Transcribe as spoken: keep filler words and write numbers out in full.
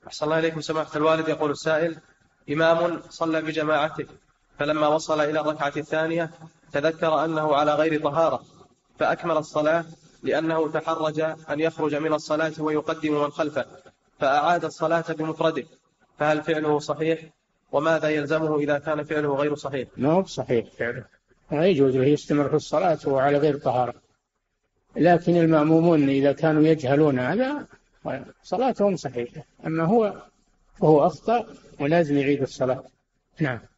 أحسن الله إليكم سماحة الوالد. يقول السائل: إمام صلى بجماعته، فلما وصل إلى الركعة الثانية تذكر أنه على غير طهارة فأكمل الصلاة لأنه تحرج أن يخرج من الصلاة ويقدم من خلفه، فأعاد الصلاة بمفرده، فهل فعله صحيح؟ وماذا يلزمه إذا كان فعله غير صحيح؟ ما هو صحيح فعله، لا يجوز له يستمر في الصلاة وهو على غير طهارة. لكن المأمومون إذا كانوا يجهلون هذا صلاتهم صحيحة، أما هو فهو أخطأ ولازم يعيد الصلاة. نعم.